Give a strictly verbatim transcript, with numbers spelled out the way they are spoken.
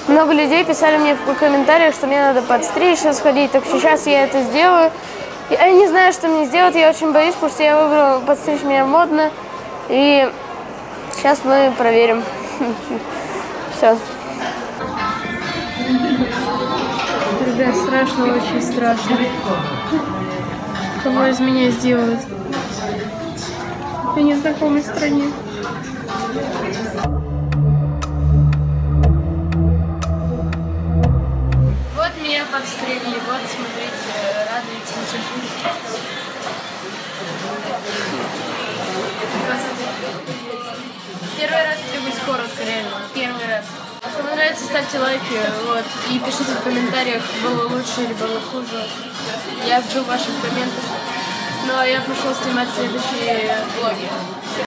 много людей писали мне в комментариях, что мне надо подстричься, сходить. Так сейчас я это сделаю. Я не знаю, что мне сделать, я очень боюсь, потому что я выбрала подстричь меня модно. И сейчас мы проверим. Все. Ребят, страшно, очень страшно. Кого из меня сделают? В незнакомой стране. Вот меня подстрелили, вот смотрите, радуйтесь. Первый раз стригусь коротко, реально. Первый раз. Если вам нравится, ставьте лайки, вот, и пишите в комментариях, было лучше или было хуже. Я жду ваших комментов. Ну а я пошел снимать следующие влоги.